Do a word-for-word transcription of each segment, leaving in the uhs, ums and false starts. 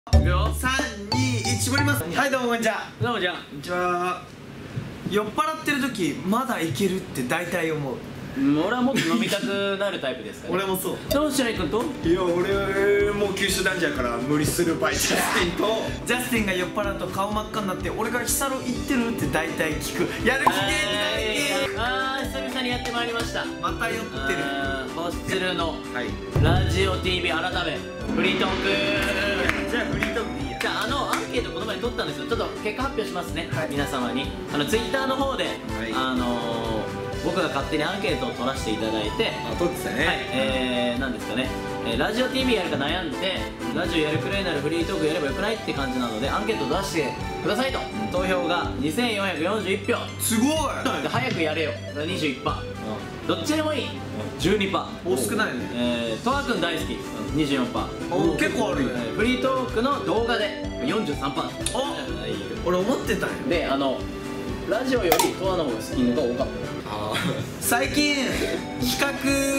いくよ。さんにいち絞ります。はい、どうもこんにちは。 どうもじゃん。 こんにちは。酔っ払ってる時まだいけるって大体思う。 俺はもっと飲みたくなるタイプですから、ね、 俺もそう。 どうしたらいいかと。 いや俺もう九州男児やから無理する場合ジャスティンとジャスティンが酔っ払うと顔真っ赤になって俺がヒサロ行ってるって大体聞く。やる気元気ない。 あー久々にやってまいりました。 また酔ってる。 ホスツルのはいラジオ ティービー 改めフリートーク。 じゃあフリートークでいいや。 じゃああのアンケートこの前取ったんですよ。ちょっと結果発表しますね、 はい、 皆様に。あのツイッターの方で、はい、あのー僕が勝手にアンケートを取らせていただいて、 あ、撮ってたね。 はい、えー、なんですかね、えー、ラジオ ティービー やるか悩んで、ラジオやるくらいならフリートークやればよくないって感じなので、アンケートを出してくださいと。投票がにせんよんひゃくよんじゅういち票。 すごい。 で早くやれよが にじゅういちパーセント、どっちでもいい じゅうにパーセント、 お少ないね。 えー、とわくん大好き にじゅうよんパーセント、 お結構あるよ。 フリートークの動画で よんじゅうさんパーセント。 お俺思ってたんよ。 で、あのラジオよりとわの方が好きのが多かった。 最近企画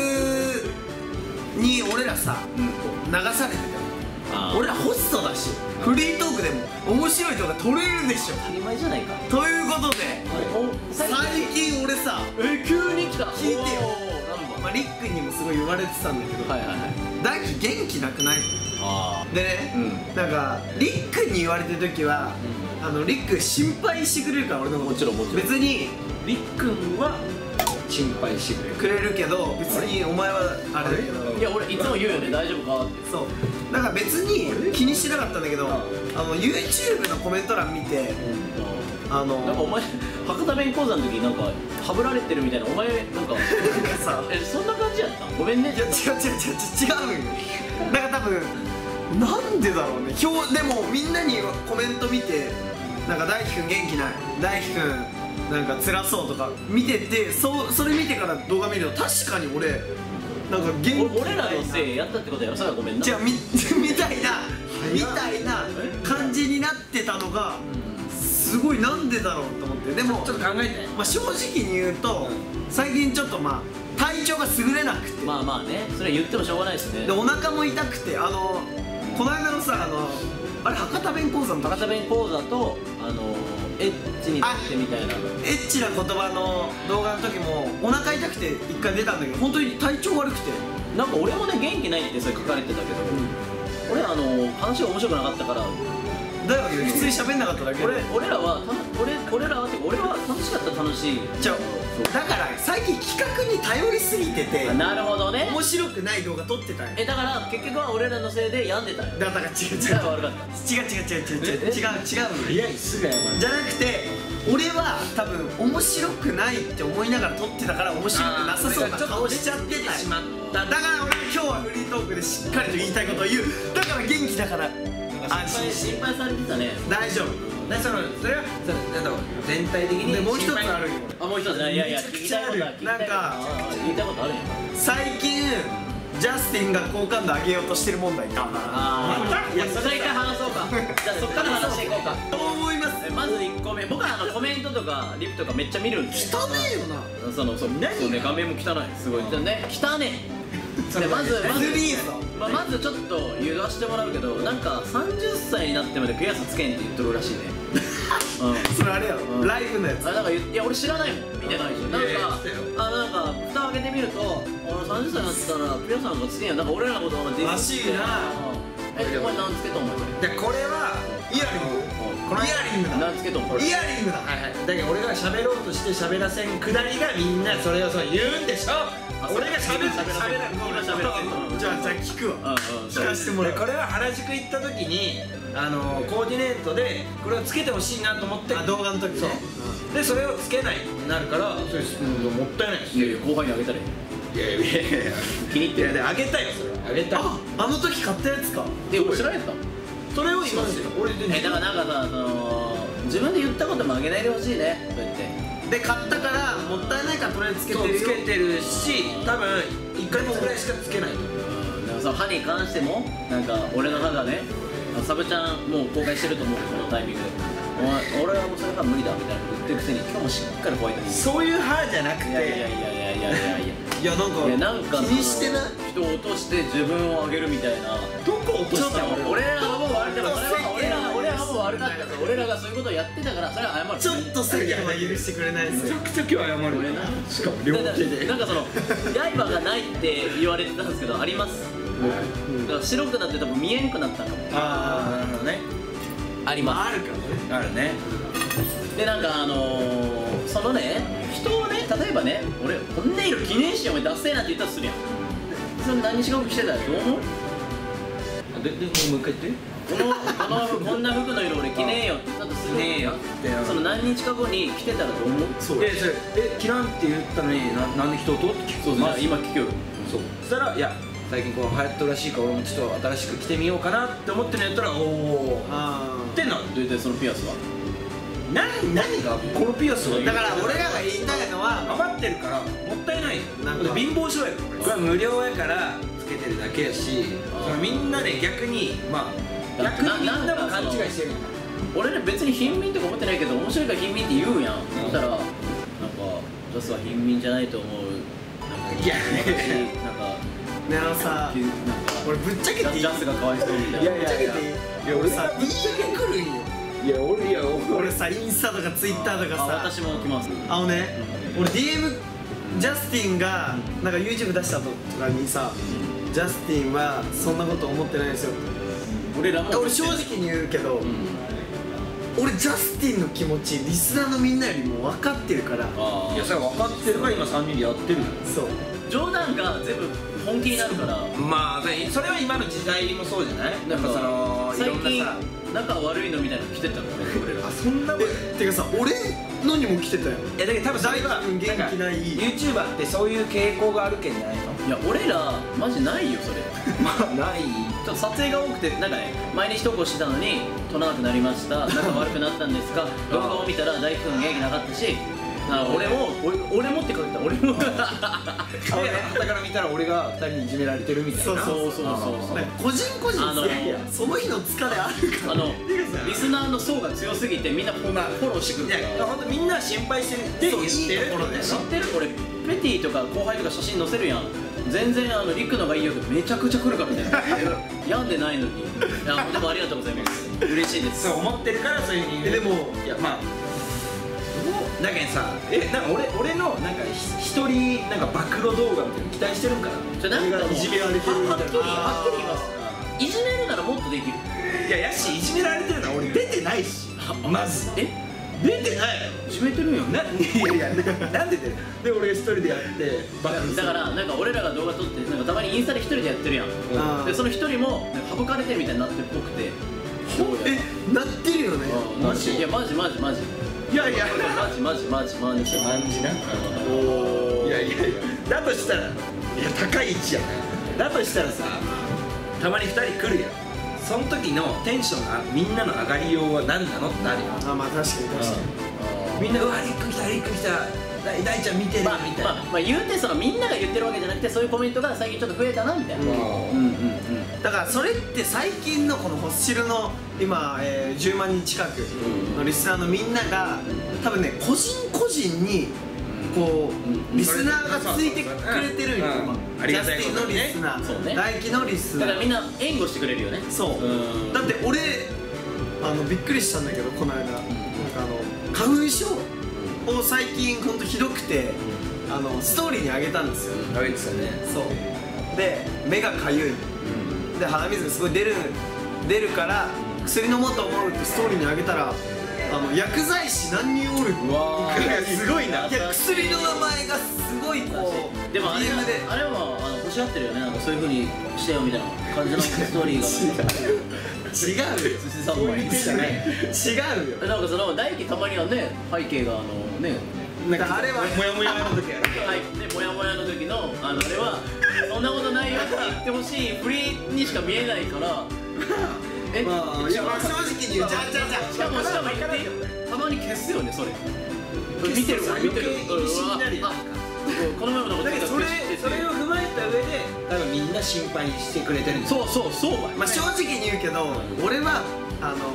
に俺らさ、うん、流されてた。俺らホストだし、フリートークでも面白い動画撮れるでしょ。 当たり前じゃないか。 ということで最近俺さ、 え急に来た。 聞いてよ。まあリックにもすごい言われてたんだけど、 はいはいはい、 大輝元気なくない？ あでね、 うん、 なんかリックに言われてる時は、うん、あのリック心配してくれるから、俺のこと。 もちろんもちろん。 別にりっくんは心配してくれるくれるけど、別にお前はあれだけど、 いや俺いつも言うよね、大丈夫かって。 そうだから別に気にしてなかったんだけど、あの YouTube のコメント欄見て、あのなんかお前博多弁講座の時なんかはぶられてるみたいな、お前なんかさえそんな感じやったん？ごめんね。 いや違う違う違う違う違うよ。だから多分なんでだろうね。今日でもみんなにコメント見て、なんか大輝くん元気ない、大輝くんなんか辛そうとか見てて、そそれ見てから動画見ると確かに俺なんか元気ない。 俺らのせいやったってことやろ。それはごめんな。 じゃあみみたいなみたいな感じになってたのがすごい、なんでだろうと思って。でもちょっと考えて、 まあ正直に言うと最近ちょっとまあ体調が優れなくて、 まあまあね、それ言ってもしょうがないですね。 でお腹も痛くて、あのこの間のさ、あのあれ博多弁講座の博多弁講座とあのエッチになってみたいなエッチな言葉の動画の時もお腹痛くて一回出たんだけど、本当に体調悪くて、 なんか俺もね元気ないってそれ書かれてたけど、うん、俺あの話が面白くなかったからだよね、普通に喋んなかっただけで。 俺俺らはた俺俺らはって俺は楽しかったら楽しい。 じゃあだから最近企画に頼りすぎてて、 なるほどね、 面白くない動画撮ってたんよ。 えだから結局は俺らのせいで病んでたよ。 だから違う違う違う悪かった。 違う違う違う違う違う違う違うの。 早いすぐやまじゃなくて、俺は多分面白くないって思いながら撮ってたから面白くなさそうな顔しちゃってたよ。だから俺今日はフリートークでしっかりと言いたいことを言う。だから元気だから安心して。 心配されてたね。 大丈夫。 だそのそれはそのなんだろう、全体的にでもう一つ心配あるよ。 あもう一つね。いやいや聞きたいことは聞きたいことは聞いたことあるよ。 最近ジャスティンが好感度上げようとしてる問題か。 ああいやそれ一回話そうか。じゃあそっから話していこうか。 どう思います？ まずいっこめ、僕はあのコメントとかリプとかめっちゃ見るんで。 汚ねえよな。 そのそうそうね、画面も汚い、すごいね、汚ねえ。でまずまずまあまずちょっと言わしてもらうけど、なんかさんじゅっさいになってまでピアスつけんって言っとるらしいね。 それあれやろ、ライブのやつ。 あなんかいや俺知らないもん、見てないし。なんかあなんか蓋を開けてみると、あさんじゅっさいになったらピアスなんかつけんやん。なんか俺らのことをディスって。らしいな。えお前何つけとんの？ でこれはイヤリング、このイヤリングだ、 何つけとんの？ イヤリングだ。はいはい。だけど俺が喋ろうとして喋らせんくだりがみんなそれをそう言うんでしょ。俺が喋る喋らん今喋る。 じゃあじゃあ聞くわ。聞かせてもらう。 これは原宿行った時にあのコーディネートでこれをつけてほしいなと思って、 動画の時ね。 でそれをつけないになるからそれもったいないです。 いやいや後輩にあげたらいい。 いやいやいやいや気に入ってる。 であげたよ、それあげた。 ああの時買ったやつか。 え俺知らんやった。 それを言いますよ。俺でえだからなんかさ、その自分で言ったこともあげないでほしいね。そうやってで買ったからもったいないからとりあえずつけてるよ。 つけてるし、多分いっかげつぐらいしかつけないと。 でもその歯に関してもなんか俺の歯がね、サブちゃんもう公開してると思うよ、このタイミングで。お前俺はもうそれが無理だみたいなこと言ってるくせに今日もしっかりホワイトに。 そういう歯じゃなくて、 いやいやいやいやいやいやいやいやなんかいやなんか気にしてない人を落として自分を上げるみたいな。 どこ落としたの？ 俺らがもう悪かった。それは俺ら俺らがもう悪かったから俺らがそういうことをやってたからそれは謝る。 ちょっと世間は許してくれないですよ。 めちゃくちゃ今日謝るね。しかも両手で。 なんかその刃がないって言われてたんですけどあります。だから白くなって多分見えんくなったのかも。 ああなるほどね。 あります。 あるからね。 あるね。 でなんかあのー、そのね人をね例えばね俺こんな色記念誌お前ダッセーなって言ったとするやん。それ何日間してたらどう思う？ ででもう一回言って。 このこのこんな服の色俺着ねえよって言ったとするねえよってその何日か後に着てたらどう思う？ そうでそれえ着らんって言ったのにななんで着とうとって聞く。 そうそう今聞くよ。 そうそしたらいや最近こう流行ってるらしいから俺もちょっと新しく着てみようかなって思ってるんやったらおおあってなででそのピアスは何何がこのピアスはだから俺らが言いたいのは余ってるからもったいないよ。 なんか貧乏症やからこれは無料やからつけてるだけやしそのみんなね逆にまあ逆にみんなも勘違いしてるんだ。 俺ね別に貧民とか思ってないけど面白いから貧民って言うやん。そしたらなんかジャスは貧民じゃないと思う。なんかいやなんかねあのさ俺ぶっちゃけていい？ ジャスがかわいそうみたいな。 ぶっちゃけていい？いや俺さ ディーエム 来るんよ。 いや俺いや俺さインスタとかツイッターとかあさ私も来ます。 あのね俺 ディーエム ジャスティンがなんか YouTube 出したとかにさジャスティンはそんなこと思ってないですよ。 俺らも俺正直に言うけど、 うん、 俺ジャスティンの気持ちリスナーのみんなよりも分かってるから。 あいやそれ分かってるから今さんにんでやってるよ。 そう冗談が全部本気になるから。 まあそれは今の時代もそうじゃない？ なんかその最近いろんなさ仲悪いのみたいなの来てたの俺ら。 あそんなことえてかさ俺のにも来てたよ。 いやだけど多分それは大輝君元気ない YouTuber ってそういう傾向があるけんじゃないの？ いや俺らマジないよそれ。 まあないちょっと撮影が多くてなんかね毎日投稿してたのに撮らなくなりました仲悪くなったんですが動画を見たら大輝くん元気なかったしあ俺も俺俺もって書いてた俺も傍から見たら俺がふたりにいじめられてるみたいな。 そうそうそうそうそうなんか個人個人あのいやいやその日の疲れあるからあのリスナーの層が強すぎてみんなフォローしてくるいから。 や本当みんな心配してるって言ってるところで知ってる俺ペティとか後輩とか写真載せるやん。全然あのリクのがいいよってめちゃくちゃ来るからみたいな病んでないのに。いやでもありがとうございます嬉しいです。 そう思ってるからそういうふうに言う。 えでもいやまあだけどさえなんか俺俺のなんか一人なんか暴露動画みたいなの期待してるんかな。 それなんかもういじめられてるみたいなはっきりはっきり言います。いじめるならもっとできる。 いややしいじめられてるのは俺出てないしまずえ出てないいじめてるんよないやいやななんで出るで俺が一人でやってバカにする。 だからなんか俺らが動画撮ってなんかたまにインスタで一人でやってるやん。 あーでその一人もなんか省かれてるみたいになってるっぽくて。 えなってるよね。 マジいやマジマジマジいやいやマジマジマジマジマジな。 おいやいやいやだとしたらいや高い位置やな。だとしたらさたまにふたり来るやん。その時のテンションがみんなの上がりようは何なのってなるよ。 あまあ確かに確かに。 みんなうわリック来たリック来た大大ちゃん見てるみまあたいな。 まあまあ言うてそのみんなが言ってるわけじゃなくてそういうコメントが最近ちょっと増えたなみたいな。うんうんうんだからそれって最近のこのホッシルの今、えー、じゅうまんにん近くのリスナーのみんなが多分ね個人個人にこうリスナーがついてくれてるんよ。 うん今ありがたいジャスティンのリスナそうねー大輝のリスナーだからみんな援護してくれるよね。 そううんだって俺あのびっくりしたんだけどこの間なんかあの花粉症を最近ほんとひどくてあのストーリーにあげたんですよ。 あげてたね。 そうで目がかゆいで鼻水がすごい出る出るから薬飲もうと思うってストーリーにあげたらあの薬剤師何人おるうわーすごいないや薬の名前がすごいこうでもあれディーエム であれはあの欲しがってるよねなんかそういう風にしてよみたいな感じのストーリーが違うよ寿司三昧じゃない違うよなんかその大輝たまにはね背景があのねなんかあれはモヤモヤの時やろ。 はいでモヤモヤの時のあのあれはそんなことないよって言ってほしい振りにしか見えないからえまあいやまあ正直に言うじゃあじゃあじゃあしかもしかも言っていいよたまに消すよねそれ見てるわ見てる余計意味深になるよあこの前もなんかだけどそれそれを踏まえた上で多分みんな心配してくれてるんですよ。 そうそうそうまあ正直に言うけど俺はあの ディーエム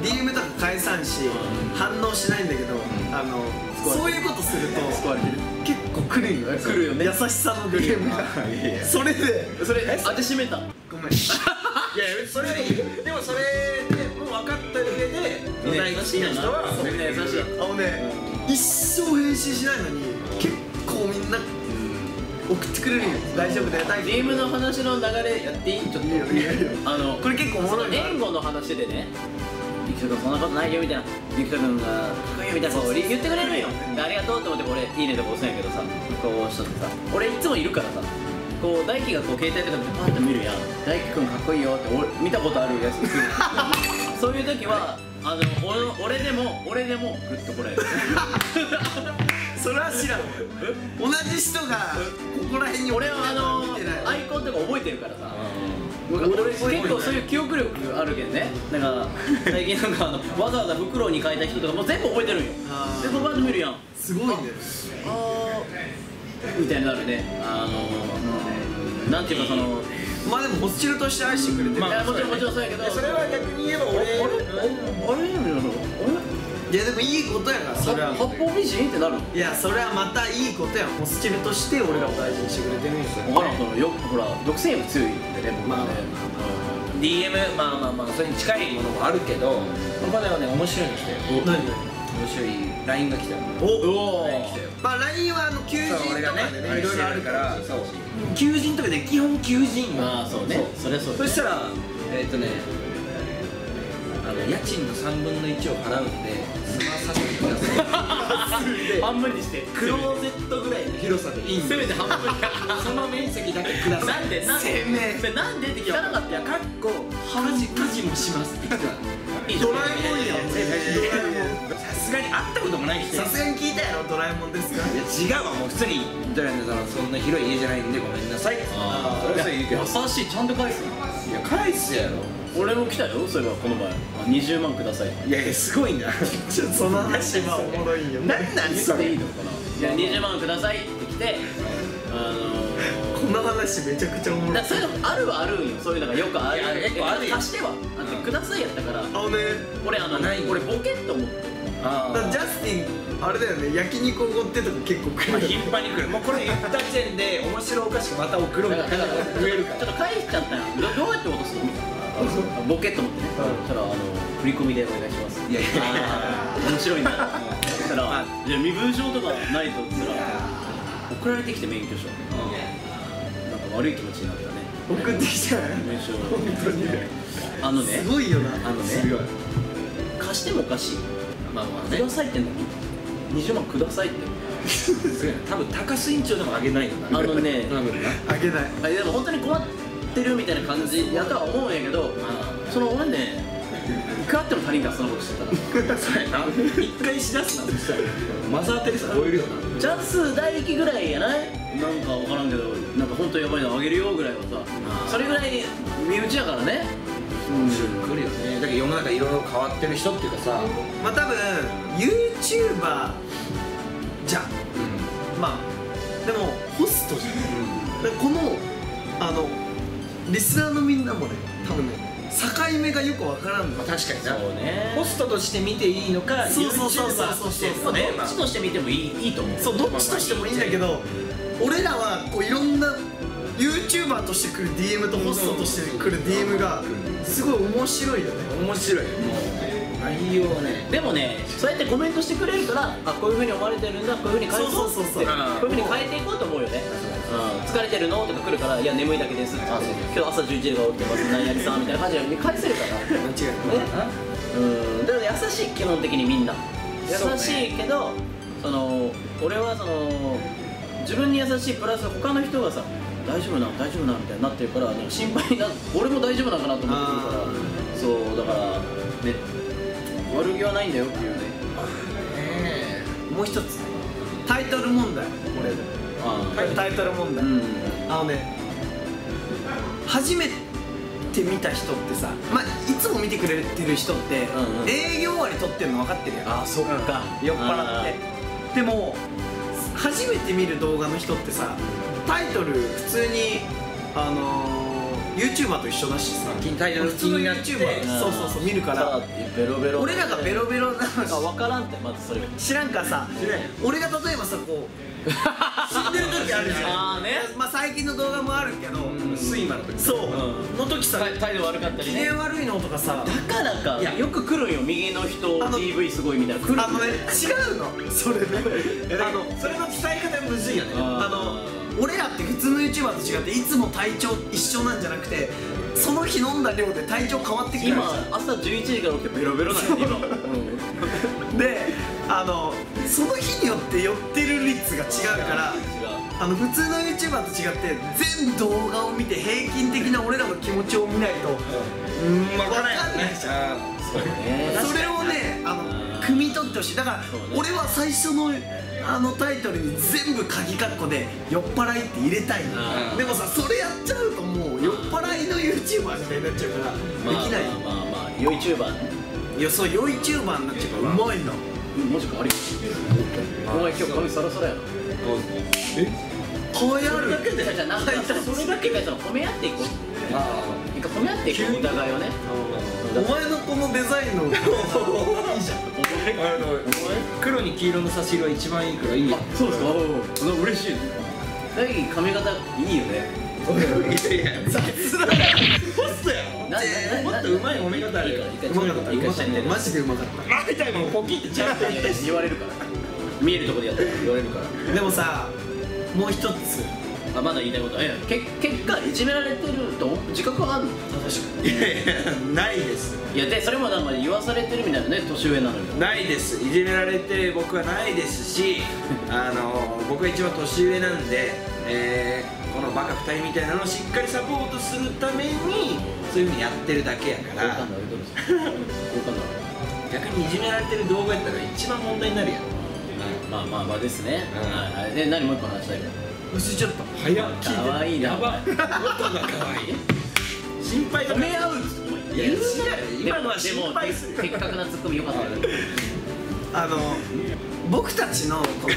ディーエム とか返さんし反応しないんだけど、あのそういうことすると結構来るよ。 来るよね。 優しさの ディーエム が。それでそれ当てしめた。 ごめん。 いやそれはいいよ。でもそれでもう分かった上で大好きな人はみんな優しい。 あのね、一生返信しないのに結構みんな送ってくれるよ。大丈夫だよ。 ディーエム の話の流れやっていい？ちょっとあのこれ結構おもろい。 援護の話でね、ゆきとくんそんなことないよみたいな、ゆきとくんがかっこいいよみたいなことを言ってくれるよ。でありがとうと思って俺いいねとか押すんやけどさ、こうしとってさ、俺いつもいるからさ、こう大輝がこう携帯とかでパッと見るやん。大輝くんかっこいいよって俺見たことあるやつ来る。そういう時はあの俺俺でも俺でもグッとこらえる。 それは知らん。同じ人がここら辺に俺はあのアイコンとか覚えてるからさ。俺結構そういう記憶力あるけんね。だから最近なんかあのわざわざ袋に書いた人とかもう全部覚えてるんよ。でこうバッと見るやん。 すごいね。 あーみたいになるね。あのなんていうかその。 まあでもホスチルとして愛してくれてる。 もちろんもちろんそうやけど。 それは逆に言えば俺あれあれあれいやでもいいことやから。それは八方美人ってなる。 いやそれはまたいいことや。ホスチルとして俺らを大事にしてくれてるんですよ。 分からん、そのよほら独占欲強いんでね、僕はね。 ディーエム まあまあまあそれに近いものもあるけど、ここではね面白いの来たよ。 何？ 面白い ライン が来たよ。 おお。 まあ ライン はあの求人とかでねいろいろあるから。 そう。求人とかで基本求人。 ああそうね。それそう。 そしたらえっとね、あの家賃のさんぶんのいちを払うんで済まさせてください。 半分にしてクローゼットぐらいの広さでいいんで。 せめて半分に。 その面積だけください。 なんでなんでせめそれなんでって聞かなかったやん。 かっこ家事家事もしますって言ってた。 ドラえもんやん。 さすがに会ったこともない人。 さすがに聞いたやろドラえもんですか。 いや違うわ、もう普通にドラえもんさんそんな広い家じゃないんでごめんなさい。 あそれはそう言うけど。 優しい、ちゃんと返す。 いや返すやろ。 俺も来たよ、そういえばこの前にじゅうまんください。 いやいやすごいな。 ちょっとその話はおもろいよ。 なんなんそれ。 でいいのかな。いやにじゅうまんくださいって来て、あのこの話めちゃくちゃおもろい。 だそういうのあるはあるんよ。そういうのがよくある。 いや結構あるよ貸してはあってくださいやったから。 あのね、 俺あのない俺ボケっと思って。 あだからジャスティンあれだよね、焼肉おごってとか結構来る。 頻繁に来る。もうこれ言った時点で面白おかしくまた送ろうみたいな増えるから。 ちょっと返しちゃったよ。どどうやって落とすのみたいな。ボケっと思ってね。そしたらあの振り込みでお願いします。 いやいやあー面白いんだ。そしたらじゃあ身分証とかないとっつったら送られてきて免許証。なんか悪い気持ちになったね。 送ってきたよ。 免許証。 本当にね。 あのね。 すごいよな。 あのね。貸してもおかしい。まあまあね。くださいってのにじゅうまんくださいって。 多分高須委員長でもあげないのな。 あのね。 多分な。 あげない。 あでも本当に困ってるみたいな感じやとは思うんやけど、その俺ね、いくらあっても足りんからそんなことしてたら。 そうやな。一回しだすなそしたらマザー・テレサ超えるよな。 ジャス大輝ぐらいやない？なんか分からんけど、なんか本当にやばいのあげるよぐらいはさ、それぐらいに身内やからね。 来るよね。だけど世の中いろいろ変わってる人っていうかさ、 まあ多分 YouTuber じゃん。まあでもホストじゃん。だからこのあのリスナーのみんなもね、多分ね境目がよくわからんの。 確かにな。 そうね。 ホストとして見ていいのか、 そうそうそうそうそう YouTuber としてもね。 どっちとして見てもいいいいと思う。 そう、どっちとしてもいいんだけど、俺らはこういろんな YouTuber として来る ディーエム とホストとして来る ディーエム がすごい面白いよね。 面白い。もう内容はね。 でもね、そうやってコメントしてくれるから、あ、こういう風に思われてるんだ、こういう風に変えそうそうそうそうこういう風に変えていこうと思うよね。うん、疲れてるのとか来るから、いや眠いだけですって。今日朝じゅういちじが起きてます、何々さんみたいな感じで返せるから。 間違いない。 うん、だから優しい、基本的にみんな優しいけど、その俺はその自分に優しいプラス他の人がさ大丈夫な大丈夫なみたいになってるから、なんか心配にな俺も大丈夫なのかなと思ってるから、そうだからね、悪気はないんだよっていうね。 もう一つタイトル問題。これあタイトル問題。 うん、 あのね、初めて見た人ってさ、まあいつも見てくれてる人ってうんうん、 営業終わり撮ってるの分かってるやん。 あ、そっか、 酔っ払って。でも初めて見る動画の人ってさ、タイトル普通にあのー YouTuber と一緒だしさ、 大量の普通の気になって YouTuber そうそうそう見るから、 ベロベロ俺らがベロベロなのなんか分からんってまずそれ知らんからさ、 知らんよ俺が例えばさこう死んでる時あるじゃん。 あーね、 まあ最近の動画もあるけど、 睡魔の時そう、 うんの時さ態度悪かったり機ね、 嫌悪いのとかさ、 だからかいやよく来るんよ、右の人あのディーブイ すごいみたいな来るんあのね違うのそれねあのそれの伝え方むずいよね。 あの俺らって普通の YouTuber と違っていつも体調一緒なんじゃなくて、その日飲んだ量で体調変わってくる今じゃん。 朝じゅういちじから起きてベロベロなんよ今、うん、 であのその日によって寄ってる率が違うから、 違うあの普通の YouTuber と違って全動画を見て平均的な俺らの気持ちを見ないとうん分かんないじゃん。 そうね、 それをねあのうん汲み取ってほしい。だからそうね俺は最初のあのタイトルに全部鍵括弧で酔っ払いって入れたいの。 うんでもさそれやっちゃうともう酔っ払いの YouTuber みたいになっちゃうからまあできない。 まあまあまあ YouTuber ね、 いやそう YouTuber になっちゃうからうまいな。 マジかありお前今日髪サラサラやな、 顔やるそれだけでじゃあなんかそれだけで褒め合っていこう、 あ一回褒め合っていこう、お互いをね、 お前のこのデザインのいいじゃん。 あの黒に黄色の差し色は一番いいからいいよ。 そうですか、おお嬉しい。大輝髪型いいよね。 いやいや雑だホストやろ。 ななもっとうまい褒め方あるよ。 一回うまかった一回してみて。 マジでうまかった。 あみたいもうポキってちゃう。 言われるから。見えるとこでやったら言われるから。 でもさもう一つあ、まだ言いたいこと。え、け結果いじめられてると自覚はあるの？確かに。 いやいやないです。 いやでそれもなんか言わされてるみたいなね、年上なのに。 ないです。いじめられて僕はないですし、あの僕が一番年上なんで、えー、このバカふたりみたいなのをしっかりサポートするためにそういうふうにやってるだけやから、 好感度上げとるんですよ。好感度逆にいじめられてる動画やったら一番問題になるやん。 まあまあまあですね。 うんはいはい。で何もう一個話したいか。 忘れちゃった早っ。 可愛いな。 やば。音が可愛い。心配だ。 褒め合う。 いや違う。今のは心配する。 的確なツッコミ良かったよね。 あの僕たちのこの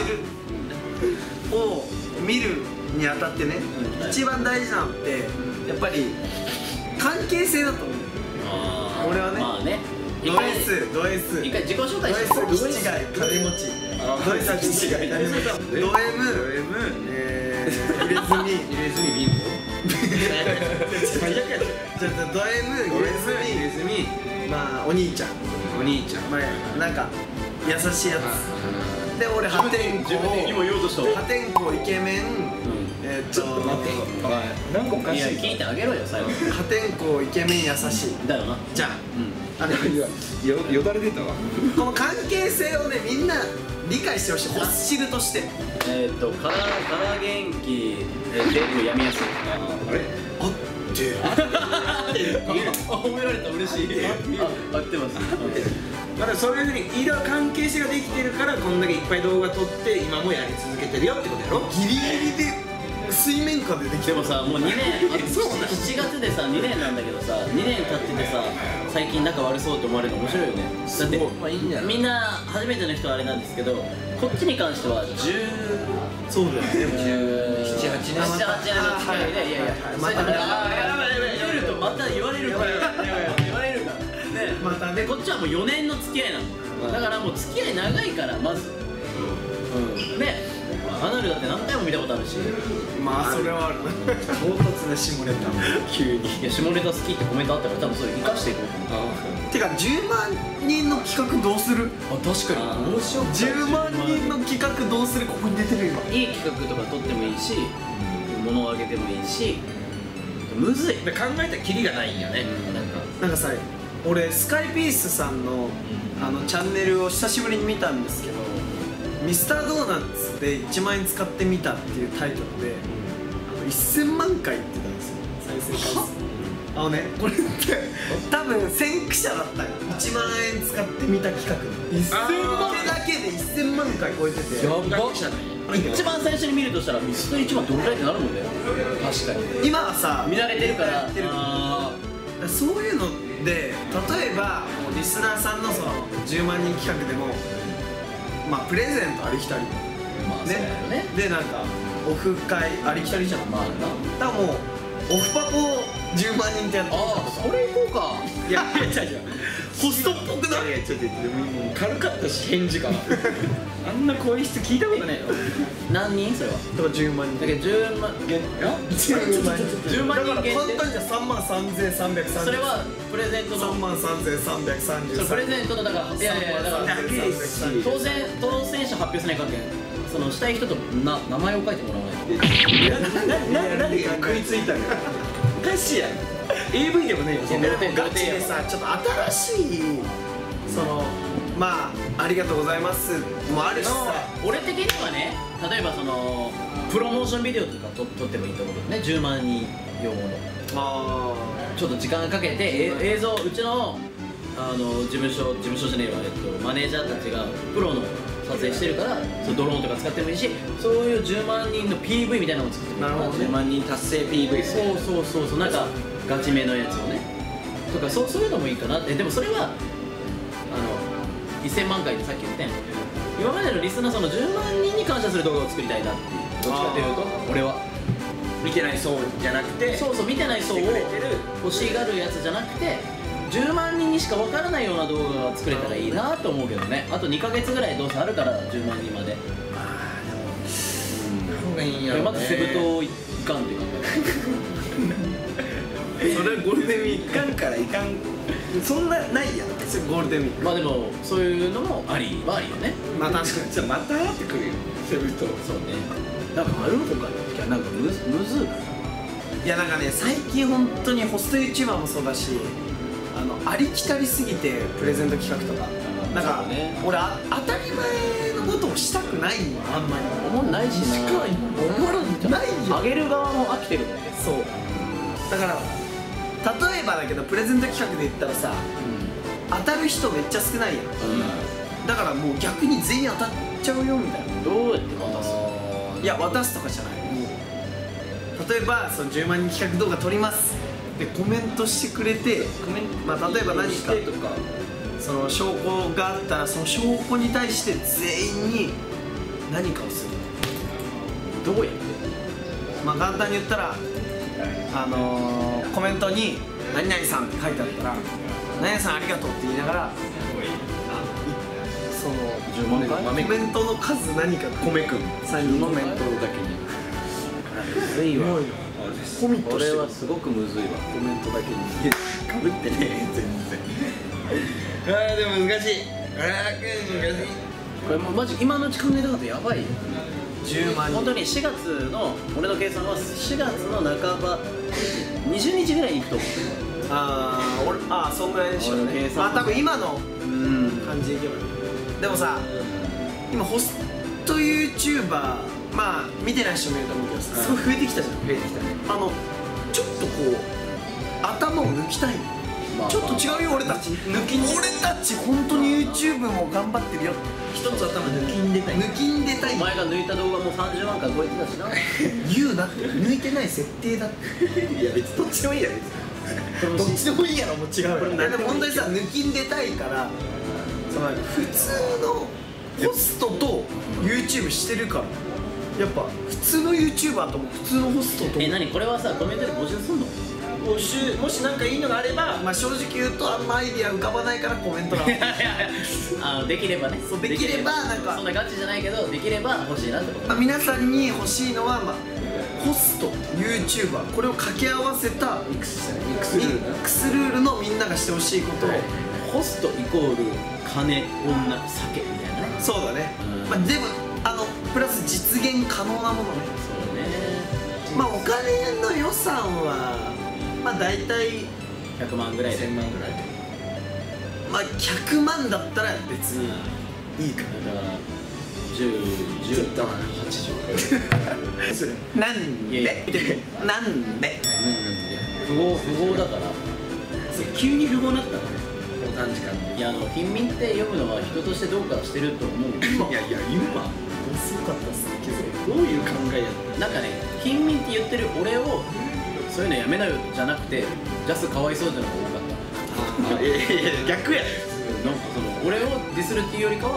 汁を見るにあたってね、 うん一番大事なのってやっぱり関係性だと思う。 あー俺はねまあね。 ド S ド S 一回自己紹ド介 S して。 気違い金持ちド S 気違い金持ちド M えー入れ墨入れ墨貧乏。最悪やで。 ちょっとド M 入れ入れ墨墨。 まあお兄ちゃんお兄ちゃん。 まあなんか優しいやつで俺破天荒自分で今言おうとした。 破天荒イケメンえーっと何個おかいやしい。 聞いてあげろよ最後。 破天荒イケメン優しいだよな。 じゃあ。 あのよよだれ出たわ。 この関係性をねみんな理解してほしい。ホッシルとしてえっとからから元気で全部やみやすい。 あれ？ あってあ褒められた嬉しい。あ合ってます。 まだそういうふうにいろいろ関係性ができてるからこんだけいっぱい動画撮って今もやり続けてるよってことやろ。 ギリギリで水面下でできてる。 でもさもうにねんしちがつでさにねんなんだけどさにねん経っててさ最近仲悪そうって思われるの面白いよね。だってまあいいんじゃない。 みんな初めての人はあれなんですけどこっちに関してはじゅうそうだよね。 じゅうななはちねんななはちねんの付き合いでいやいやまたそれであーやばいやばいやばい言うとまた言われるから言われるからねまたねでこっちはもうよねんの付き合いなのだからもう付き合い長いからまずうんねアナルだって何回も見たことあるしまあそれはあるな。唐突な下ネタ急に。 いや下ネタ好きってコメントあったから多分それ生かしていこうてかじゅうまん人の企画どうする？ あ確かに面白いじゅうまん人の企画どうする？ここに出てる今。 いい企画とか撮ってもいいし物をあげてもいいしむずい考えたらキリがないんよね。 なんかなんかさ俺スカイピースさんのあのチャンネルを久しぶりに見たんですけどミスタードーナツでいちまん円使ってみたっていうタイトルであのせんまん回いってたんですよ再生回数。あのねこれって多分先駆者だったよ。いちまん円使ってみた企画せんまんだけでせんまん回超えててやば学者だね。 一番最初に見るとしたらミスターいちまんどんぐらいってなるもんね確かに今はさ見慣れてるからやってるあそういうので例えばもうリスナーさんのそのじゅうまん人企画でもまあプレゼントありきたりーまあそうだよねでなんかオフ会ありきたりじゃん。 まあなだからもうオフパコじゅうまんにんってやってああそれ行こうか。 いやいや違う違うホストっぽくない？ いやちょっともう軽かったし返事があんな声質聞いたことないよ。 何人それは？ だからじゅうまんにんだけどじゅうまんいやじゅうまんにんじゅうまん人だから限定。 簡単じゃさんまんさんぜんさんびゃくさんじゅうそれはプレゼントのさんまんさんぜんさんびゃくさんじゅうそれプレゼントのだからいやいやいやだからだけですし当選当選者発表しないかんけんそのしたい人とな名前を書いてもらわないと。 ななな何が食いついたのおかしいやん エーブイ でもねえよそんなでもガチでさちょっと新しいそのまあありがとうございますもあるしさ俺的にはね例えばそのプロモーションビデオとか撮撮ってもいいと思うけどねじゅうまんにん用のあちょっと時間かけてえ映像うちのあの事務所事務所じゃねえわえっとマネージャーたちがプロの撮影してるからそうドローンとか使ってもいいしそういうじゅうまんにんの ピーブイ みたいなのを作ってもいいなるほどねじゅうまんにん達成 ピーブイ ですねそうそうそうそうなんかガチめのやつをねとかそうそういうのもいいかなってでもそれはあのせんまん回ってさっき言ったやん今までのリスナーさんのじゅうまんにんに感謝する動画を作りたいなっていうどっちかというと俺は見てない層じゃなくてそうそう見てない層を見てくれてる欲しがるやつじゃなくてじゅうまんにんにしか分からないような動画が作れたらいいなと思うけどねあとにかげつぐらいどうせあるからじゅうまんにんまでまあでもうんがいいんやろねまずセブ島いかんっていうそれはゴールデンウィーいかんからいかんそんなないやんクゴールデンウィークまあでもそういうのもありはありよねまあ確かにじゃあまたってくるよセブ島そうねなんかあるほかいやなんかむむずいいやなんかね最近本当にホスト YouTuber もそうだしあのありきたりすぎてプレゼント企画とかなんか、 そうね俺あ当たり前のことをしたくないのあんまり思んないしな近い思わないよあげる側も飽きてるもんねそうだから例えばだけどプレゼント企画で言ったらさ当たる人めっちゃ少ないやんだからもう逆に全員当たっちゃうよみたいなどうやって渡すいや渡すとかじゃないもう例えばそのじゅうまんにん企画動画撮りますでコメントしてくれてコメント、まあ、例えば何かとかその証拠があったらその証拠に対して全員に何かをするどうやってまあ簡単に言ったらあのー、コメントに「何々さん」って書いてあったら「何々さんありがとう」って言いながらそのじゅうまんかいコメントの数何か米くんさんにんコメントだけにむずいわコミットこれしてるはすごくむずいわコメントだけにかぶってね全然ああでも難しいああ難しいこれもうマジ今のうち考えたことやばいよじゅうまんにん本当にしがつの俺の計算はしがつの半ばにじゅうにちぐらいに行くと思うあー俺あーそんぐらいでしょうね俺の計算まあ多分今のうん感じでいけばいいでもさ今ホスト YouTuber まあ見てない人もいると思うけどさすごい増えてきたじゃん増えてきたねあのちょっとこう頭を抜きたいのまあちょっと違うよ俺たち抜きん俺たち本当に YouTube も頑張ってるよ一つ頭抜きんでたい抜きんでたいお前が抜いた動画もさんじゅうまん回超えてたしな言うなって抜いてない設定だっていや別にどっちでもいいや別にどっちでもいいやろもう違うよこれいやでも本当にさ抜きんでたいからその普通のホストと YouTube してるからやっぱ普通の YouTuber とも普通のホストともえ何これはさコメントで募集すんの募集もし何かいいのがあればまあ正直言うとあんまアイディア浮かばないからコメント欄いやいやいやあのできればねそうできればなんかそんなガチじゃないけどできれば欲しいなってことまあ皆さんに欲しいのは、まあ、ホスト YouTuber これを掛け合わせたミックスしたねミックスルールミックスルールのみんながしてほしいことを、 ホストイコール金女酒みたいなねそうだね、 うんまあ、でもあのプラス実現可能なものねそうねまあお金の予算はまあ大体ひゃくまんぐらいでせんまんぐらいまあひゃくまんだったら別にいいかだからじゅう、じゅう、 ちょっとはちじゅうななんいやいやでなんで不合不合だから急に不合になったのねこの短時間でいやあの貧民って読むのは人としてどうかしてると思ういやいや今遅かったっすけどどういう考えやっなんかね貧民って言ってる俺をそういうのやめなよじゃなくてジャスかわいそうってのが多かったたいやいやいや逆やなんかその俺をディスるっていうよりかは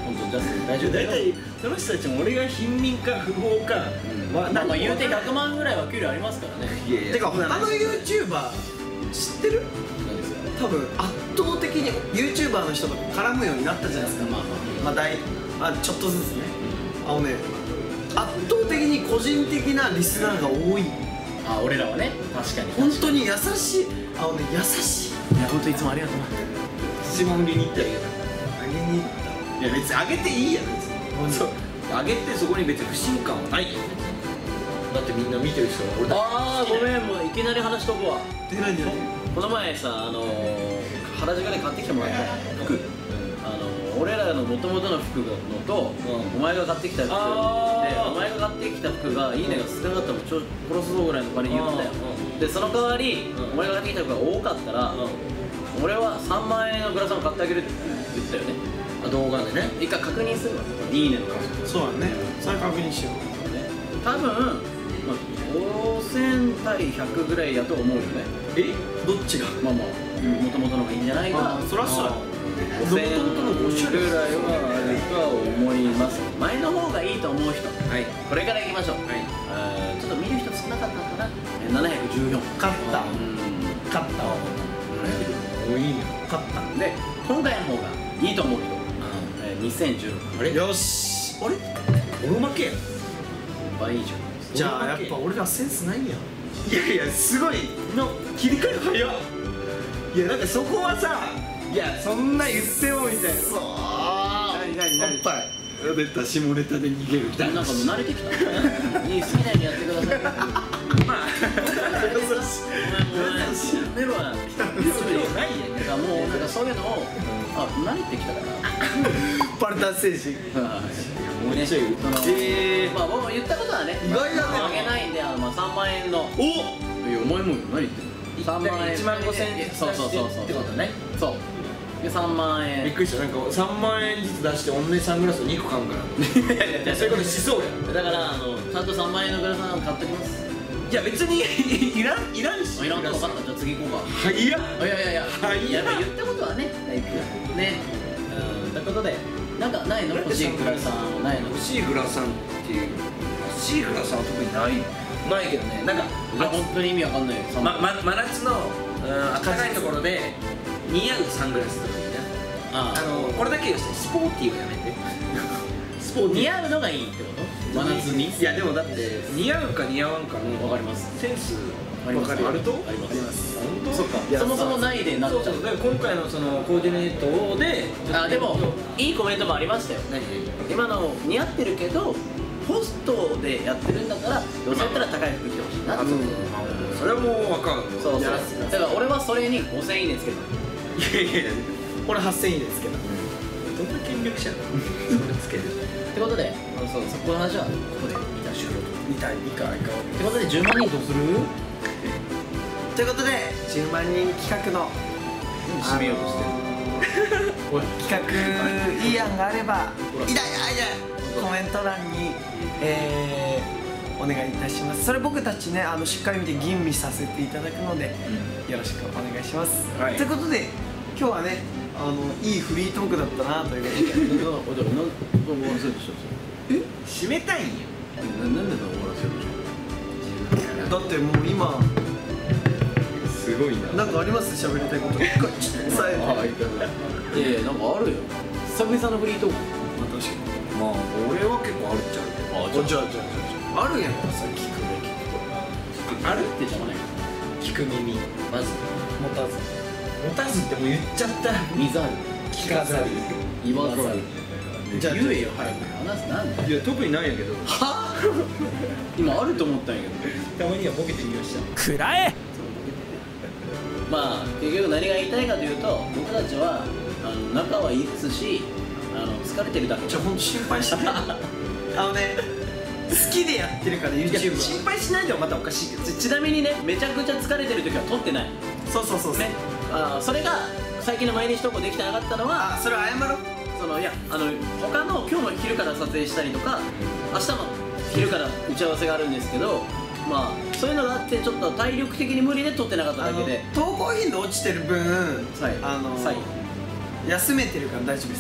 本当ジャスティン大丈夫だよ。 大体その人たちも俺が貧民か不法か、 まあまあ言うてひゃくまんぐらいは給料ありますからね。 いやいやてか他の YouTuber 知ってる？ 何ですか。 多分圧倒的に YouTuber の人と絡むようになったじゃないですか。 まあまあ大あちょっとずつね。あのね圧倒的に個人的なリスナーが多い。 あ俺らはね確かに本当に優しい。あのね優しい。 いや本当いつもありがとうな。 質問売りに行ったらいいよあげに行った。 いや別にあげていいや別にそうあげてそこに別に不信感はないよだってみんな見てる人は俺だあーごめんもういきなり話しとくわ。 で何何？ この前さあの原宿で買ってきてもらった服、あの俺らの元々の服のと、お前が買ってきた服で、お前が買ってきた服がいいねが少なかったらちょ殺すぞぐらいの金言ってたよ。でその代わりお前が買ってきた服が多かったら俺はさんまんえんのグラサンを買ってあげるって言ったよね。 動画でね一回確認するわ。いいねの数。 そうだね。それ確認しよう。 多分、まあ、ごせん対ひゃくぐらいだと思うよね。 えどっちが？ まあまあもともとの方がいいんじゃないか。 あそらそうだ。 ごせんぐらいはあるとは思います。前の方がいいと思う人、 はいこれからいきましょう。 はいあーちょっと見る人少なかったのかな。えななひゃくじゅうよん。 勝ったうん勝ったわ。 おいいね勝ったで今回の方がいいと思う人、えーにせんじゅうろく。 あれよし。あれ俺負けや倍以上。 じゃあやっぱ俺らセンスないんや。 いやいやすごいの切り替え早っいやなんかそこはさいやそんな言ってよみたいな。そう何何何おっぱい。 出た下ネタで逃げるみたいななんかもう慣れてきた。いい好きなようにやってください。 まあごめんごめん。やめろや。 ないやなんかもうなんかそういうのをあ慣れてきたから。 パルタン精神。 もうちょいそのえまあ僕も言ったことはね。 意外だねあげないんであのまあさんまんえんの。 おいやお前も何言ってんの。さんまんえん。 いちまんごせん円そうそうそうそう。 ってことね。 そう。でさんまん円。 びっくりしたなんかさんまんえんずつ出してオンネサングラスをにこ買うからいやいやいやそういうことしそうやだからあのちゃんとさんまんえんのグラサン買ってきます。 いや別にいらんいらんしあいらんと分かった。じゃあ次行こうか。 早っいやいやいや、 はいいや言ったことはね、大工ね。うん、ということで、なんかないの欲しいグラサンないの。 欲しいグラサンっていう欲しいグラサンは特にないないけどねなんかいや本当に意味わかんないよ。 まま真夏のうん暖かいところで似合うサングラスとかいいなああのこれだけ言うとスポーティーはやめてスポーティー似合うのがいいってこと？真夏に。 いやでもだって似合うか似合わんかのわかります。 センスありますわかるあるとあります本当そっかいやそもそもないでなっちゃうそうそうだから今回のそのコーディネートであでもいいコメントもありましたよ。 何今の似合ってるけどホストでやってるんだったらどうせやったら高い服着てほしいなって。 それはもうわかるそうそうやらせてだから俺はそれにごせんいいねつけた。 いやいや俺はっせんいいですけど。 どんな権力者なのそれつけるってことでそうそこの話はここで一旦終了と。 痛いいかいか。 ってことでじゅうまんにんどうする？ ということでじゅうまんにん企画の締めようとしてる。 あのー企画いい案があればいやいやいやコメント欄に、えー、お願いいたします。それ僕たちねあのしっかり見て吟味させていただくので、よろしくお願いします、 はいということで今日はねあのいいフリートークだったなということでおいなん終わらせるでしょえ締めたいんよそれ。ななんで終わらせるでしょ。 だってもう今すごいななんかあります喋りたいことちょっと伝えてああいいかいやいやなんかあるよ。久々のフリートーク。 まあ確かにまあ俺は結構あるっちゃうあじゃあじゃあじゃああるんやからさ聞くね聞くあるって邪魔ない。 聞く耳まず持たず持たずってもう言っちゃった水ある。 聞かざる言わざる。 じゃあ言えよ早く。話すなんだよ。 いや特にないんやけどは今あると思ったんやけど。 たまにはボケてみましたくらえまあ結局何が言いたいかというと僕たちはあの仲はいいですしあの疲れてるだけ。 じゃあほんと心配してないあのね好きでやってるから YouTube は心配しないでもまたおかしいけどちちなみにねめちゃくちゃ疲れてる時は撮ってないそうそうそうそうね。あそれが最近の毎日投稿できてなかったのはあそれ謝ろうそのいやあの他の今日の昼から撮影したりとか明日も昼から打ち合わせがあるんですけどまあそういうのがあってちょっと体力的に無理で撮ってなかっただけであの投稿頻度落ちてる分はいあのはい休めてるから大丈夫ですえ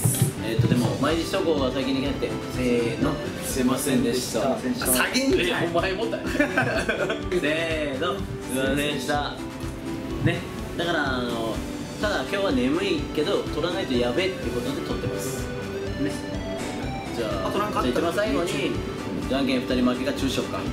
えっとでも毎日投稿が最近できなくて、せーの、すいませんでした。 下げんかい。 お前もだよ。せーの、すいませんでした。ね、だからあのただ今日は眠いけど撮らないとやべえっていうことで撮ってます。ね。じゃあ、 あとなんかあったじゃあ一番最後にじゃんけんふたり負けが中勝か。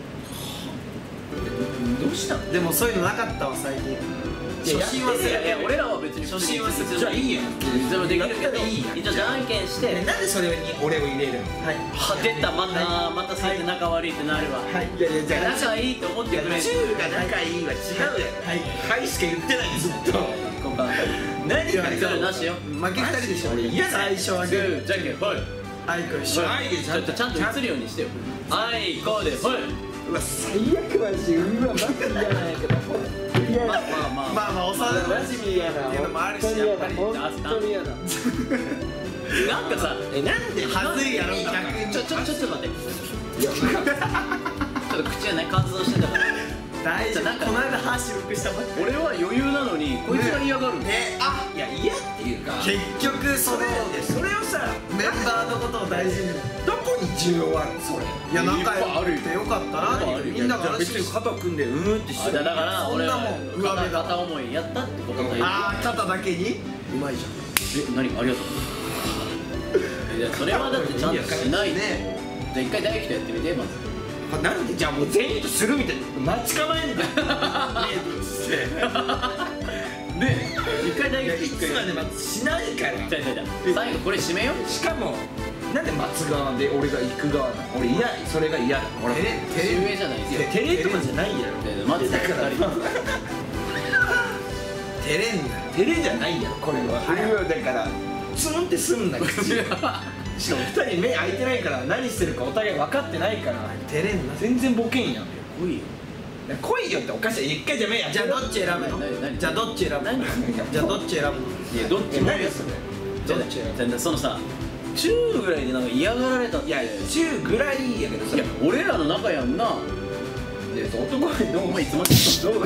どうした？ でもそういうのなかったわ最近。初心忘れいやいや俺らは別に初心忘れじゃあいいやん。 でもできるけどいいやん。 一応じゃんけんして。 なんでそれに俺を入れるの？ はいは出たまたまたそうやって仲悪いってなるわ。 はい。いやいやじゃあ仲いいって思ってくれる。 中が仲いいは違うやん。はいはいしか言ってないずっと。 ここか。 何がそれなしよ。 負けふたりでしょ。 俺嫌だ。 最初はグー。 じゃんけんはい。 あいこ一緒。 はいでちょっとちゃんと映るようにしてよ。あいこではい。 うわ最悪マジ。うわマジ嫌なんやけど。 まあまあまあまあまあ幼マ馴ジ嫌だ。 っていうのもあるしやっぱり本当に嫌だ。 なんかさ、 えなんで？ はずいやろ逆に。 ちょちょちょっと待って。 いやちょっと口がね乾燥してたから。 大丈夫。 なんかこの間歯白くしたばっかり。 俺は余裕なのにこいつが嫌がる。 えあいや嫌っていうか。 結局それそれをさメンバーのことを大事に。 どこに需要あるのそれ？ いや仲良くてよかったな。みんなが別に肩組んでうーんってしてだからそん俺はなもん片片思いやったってことだよ。 ああ肩だけにうまいじゃえ何ありがとう。いやそれはだってちゃんとしないで。じゃあ一回大輝とやってみてまず。 なんでじゃあもう全員とするみたいな待ち構えんだよ。 で一回大輝といつまで待つしないから。 じゃあじゃあじゃあ最後これ締めよう。 しかもなんで待つ側で俺が行く側なの？俺嫌それが嫌だ。俺ん。え年上じゃないですよ。 テレとかじゃないやろ。 待ってたから照れんなよ。 テレじゃないやろこれは。 はいだからツンってすんな口。しかもふたり目開いてないから何してるかお互い分かってないから照れんな。 全然ボケんやん。 来いよ。 来いよっておかしい。一回じゃあ目開けじゃあどっち選ぶの何何じゃあどっち選ぶの何じゃあどっち選ぶのいやどっちもいいよ。 それじゃあじゃあそのさ中ぐらいでなんか嫌がられたって。 いや中ぐらいやけどさ。 いや俺らの仲やんな。 で男はどうお前いつまでどう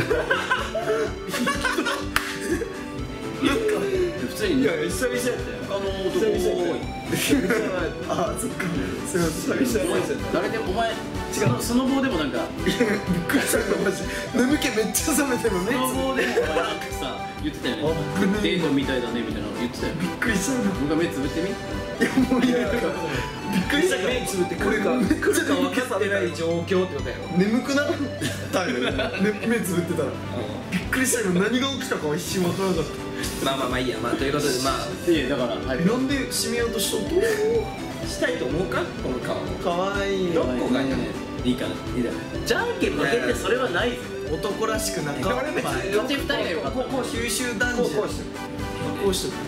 普通にいや久々やったよ。 他の男多い。 ああそっかすいません久々やったよ。 誰でもお前違うスノボーでもなんかびっくりしたマジ眠気めっちゃ覚めてるのスねノボーでもお前なんかさ言ってたよね。 あぶねえデートみたいだねみたいなの言ってたよ。 びっくりしたの僕が目つぶってみ。 いやもういやびっくりしたから目つぶって来るか来るか分かってない状況ってことやろ。 眠くなったよね目つぶってたらびっくりしたよ何が起きたかは一瞬分からなかっまあまあまあいいや。まあということでまあいやだからたなんで締めようとしとっしたいと思うかこの顔。 とかわいいどこがいいの？ いいかな。いいだろ。じゃんけん負けてそれはないぞ。 男らしくなか俺別にこっち二人がよかった。 こう九州男児こうこうしてる。 こうしとく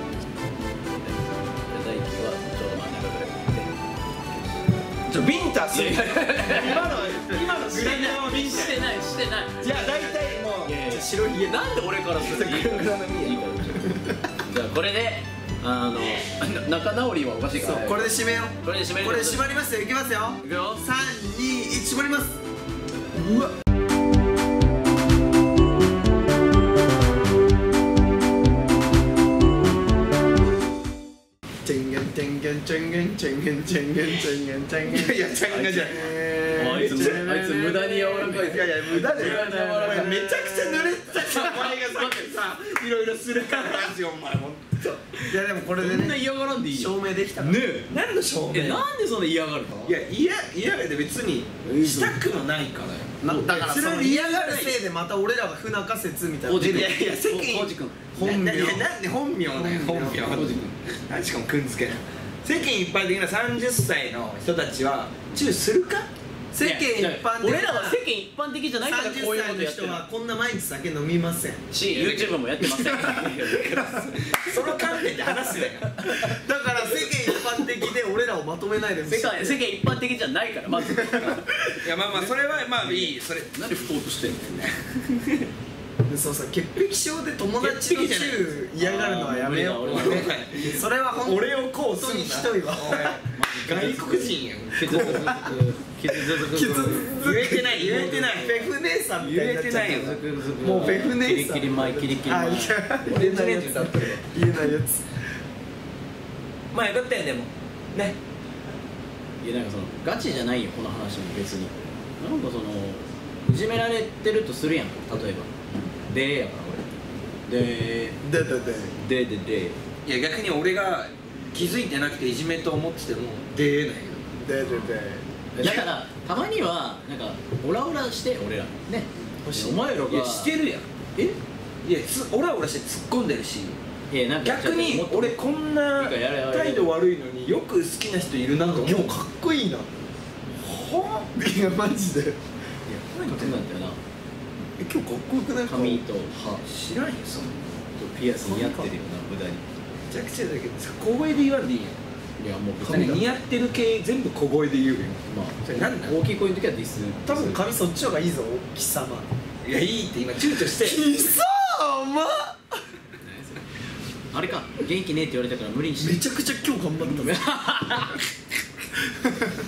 大輝はちょうど真ん中ぐらいにいて。 ちょビンタする。 いやいや今の今のグラナのビンタ。 してないしてない。 じゃあ大体もういやいや白ひげ。 なんで俺からするのいいからグラナ見え。 いいからじゃあこれであの仲直りはおかしいからそうこれで締めようこれで締めるこれで締まりますよいきますよいくよ。 さんにいち締まりますうわチェンゲンチェンゲンチェンゲンチェンゲンチェンゲンチェンゲンチェンゲンいやチェンゲンじゃない。 あいつあいつ無駄に柔らかい。 いやいや無駄で。 無駄に柔らかい。 お前めちゃくちゃ濡れてたじゃん。お前がさっきさいろいろするからラジオお前も。 いやでもこれでねそんな嫌がらんでいいよ。 証明できたからねえ。何の証明？ えなんでそんな嫌がるの？ いや嫌嫌がで別にしたくもないからよ。 なだからそそれの嫌がるせいでまた俺らが不仲説みたいなおじくんいやいや世間おじくん本名いやなんで本名だよ本名おじくん何しかもくんづけな世間一般的なさんじゅっさいの人たちはチューするか？ 世間一般的な俺らは世間一般的じゃないからこういうさんじゅっさいのことやってる人はこんな毎日酒飲みませんし YouTube もやってません。 その観点で話すなよ。 だから世間一般的で俺らをまとめないでほしい世界世間一般的じゃないからまず。 いやまあまあそれはまあいいそれ何で吹こうとしてんの？ でそうさ潔癖症で友達のチュー嫌がるのはやめようあー俺はそれは本当俺をこうすんなにひどいわ外国人やん傷つく傷つく傷つく言えてない言えてないペフ姉さんみたいになっちゃった言えてないよもうペフ姉さんキリキリ前キリキリ前あいや言えないやつ歌ってる言えないやつまあよかったよでもね。 いやなんかそのガチじゃないよこの話も別に。なんかそのいじめられてるとするやん、例えばでやから俺でででででででいや逆に俺が気づいてなくていじめと思ってても出ないけでででだからたまにはなんかオラオラして俺らね、お前らど、 がいやしてるやん。 えいやつオラオラして突っ込んでるし、 いやなんか逆に俺こんないいかやれやれ態度悪いのによく好きな人いるなと思う。 今日かっこいいな。 はぁいやマジで。 いやこういうのなんだよな。 え今日かっこよくないか。 髪と歯知らんよそんな。 とピアス似合ってるよな無駄に。 めちゃくちゃだけどさ、小声で言わんでいいやん。 いやもう別髪に似合ってる系全部小声で言うよ。 まあそれなんなん大きい声の時はディス。 多分髪そっちの方がいいぞ貴様。 いやいいって今躊躇して貴様。 あれか元気ねえって言われたから無理にしてめちゃくちゃ今日頑張ったね。